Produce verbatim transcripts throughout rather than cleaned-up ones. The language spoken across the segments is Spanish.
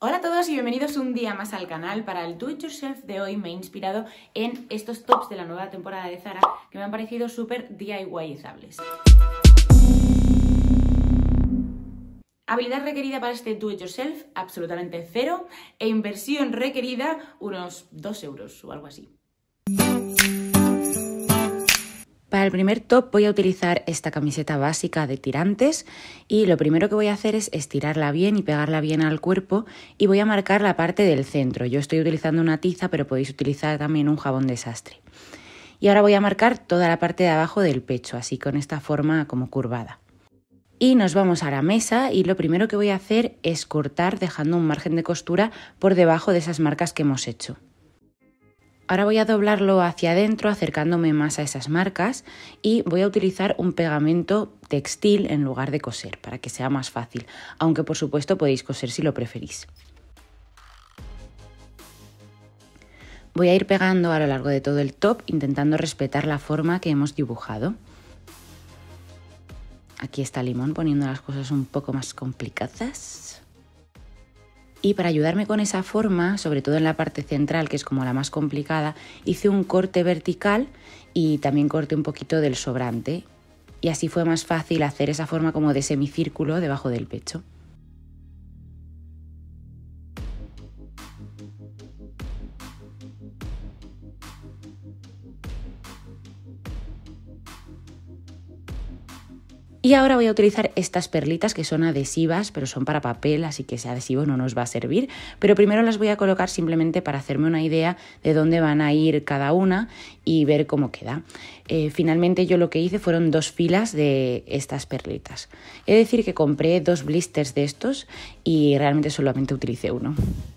Hola a todos y bienvenidos un día más al canal. Para el Do It Yourself de hoy me he inspirado en estos tops de la nueva temporada de Zara que me han parecido súper D I Y-izables. Habilidad requerida para este Do It Yourself, absolutamente cero, e inversión requerida unos dos euros o algo así. Para el primer top voy a utilizar esta camiseta básica de tirantes y lo primero que voy a hacer es estirarla bien y pegarla bien al cuerpo y voy a marcar la parte del centro. Yo estoy utilizando una tiza, pero podéis utilizar también un jabón de sastre. Y ahora voy a marcar toda la parte de abajo del pecho, así con esta forma como curvada. Y nos vamos a la mesa y lo primero que voy a hacer es cortar dejando un margen de costura por debajo de esas marcas que hemos hecho. Ahora voy a doblarlo hacia adentro acercándome más a esas marcas y voy a utilizar un pegamento textil en lugar de coser para que sea más fácil, aunque por supuesto podéis coser si lo preferís. Voy a ir pegando a lo largo de todo el top intentando respetar la forma que hemos dibujado. Aquí está Limón poniendo las cosas un poco más complicadas. Y para ayudarme con esa forma, sobre todo en la parte central, que es como la más complicada, hice un corte vertical y también corté un poquito del sobrante. Y así fue más fácil hacer esa forma como de semicírculo debajo del pecho. Y ahora voy a utilizar estas perlitas que son adhesivas, pero son para papel, así que ese adhesivo no nos va a servir. Pero primero las voy a colocar simplemente para hacerme una idea de dónde van a ir cada una y ver cómo queda. Eh, finalmente yo lo que hice fueron dos filas de estas perlitas. He de decir que compré dos blisters de estos y realmente solamente utilicé uno.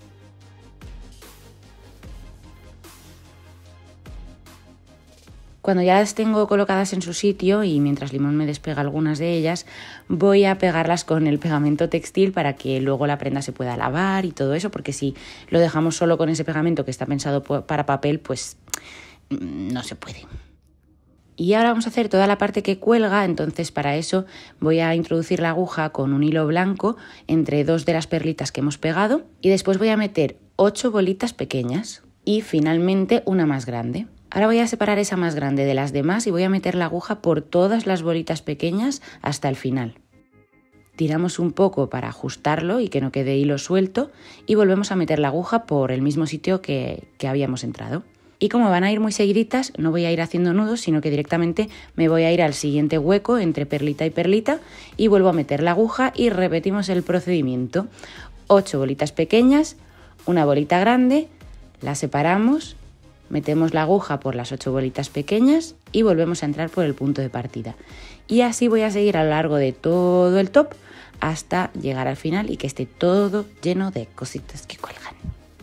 Cuando ya las tengo colocadas en su sitio y mientras Limón me despega algunas de ellas, voy a pegarlas con el pegamento textil para que luego la prenda se pueda lavar y todo eso, porque si lo dejamos solo con ese pegamento que está pensado para papel, pues no se puede. Y ahora vamos a hacer toda la parte que cuelga, entonces para eso voy a introducir la aguja con un hilo blanco entre dos de las perlitas que hemos pegado y después voy a meter ocho bolitas pequeñas y finalmente una más grande. Ahora voy a separar esa más grande de las demás y voy a meter la aguja por todas las bolitas pequeñas hasta el final. Tiramos un poco para ajustarlo y que no quede hilo suelto y volvemos a meter la aguja por el mismo sitio que, que habíamos entrado. Y como van a ir muy seguiditas, no voy a ir haciendo nudos, sino que directamente me voy a ir al siguiente hueco entre perlita y perlita y vuelvo a meter la aguja y repetimos el procedimiento. ocho bolitas pequeñas, una bolita grande, la separamos. Metemos la aguja por las ocho bolitas pequeñas y volvemos a entrar por el punto de partida. Y así voy a seguir a lo largo de todo el top hasta llegar al final y que esté todo lleno de cositas que cuelgan.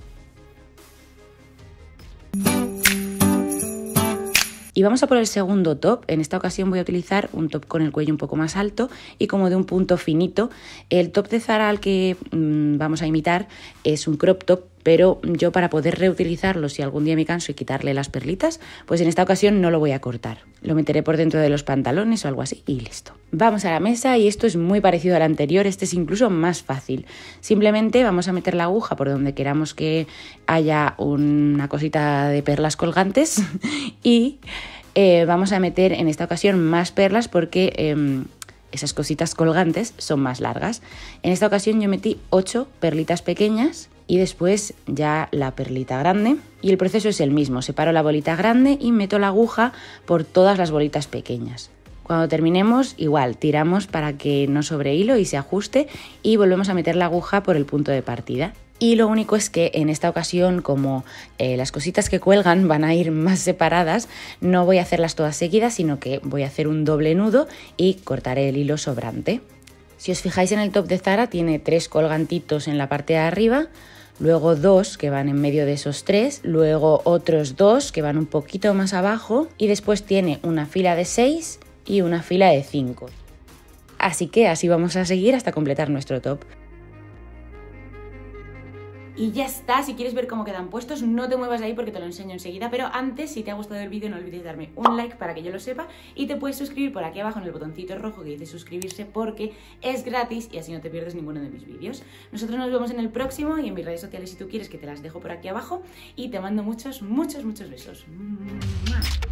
Y vamos a por el segundo top. En esta ocasión voy a utilizar un top con el cuello un poco más alto y como de un punto finito. El top de Zara al que mmm, vamos a imitar es un crop top, pero yo para poder reutilizarlo si algún día me canso y quitarle las perlitas, pues en esta ocasión no lo voy a cortar. Lo meteré por dentro de los pantalones o algo así y listo. Vamos a la mesa y esto es muy parecido al anterior, este es incluso más fácil. Simplemente vamos a meter la aguja por donde queramos que haya una cosita de perlas colgantes y eh, vamos a meter en esta ocasión más perlas porque eh, esas cositas colgantes son más largas. En esta ocasión yo metí ocho perlitas pequeñas y después ya la perlita grande y el proceso es el mismo, separo la bolita grande y meto la aguja por todas las bolitas pequeñas. Cuando terminemos igual tiramos para que no sobre hilo y se ajuste y volvemos a meter la aguja por el punto de partida. Y lo único es que en esta ocasión, como eh, las cositas que cuelgan van a ir más separadas, no voy a hacerlas todas seguidas, sino que voy a hacer un doble nudo y cortaré el hilo sobrante. Si os fijáis en el top de Zara tiene tres colgantitos en la parte de arriba, luego dos que van en medio de esos tres, luego otros dos que van un poquito más abajo y después tiene una fila de seis y una fila de cinco. Así que así vamos a seguir hasta completar nuestro top. Y ya está, si quieres ver cómo quedan puestos, no te muevas de ahí porque te lo enseño enseguida, pero antes, si te ha gustado el vídeo, no olvides darme un like para que yo lo sepa y te puedes suscribir por aquí abajo en el botoncito rojo que dice suscribirse porque es gratis y así no te pierdes ninguno de mis vídeos. Nosotros nos vemos en el próximo y en mis redes sociales si tú quieres, que te las dejo por aquí abajo, y te mando muchos, muchos, muchos besos.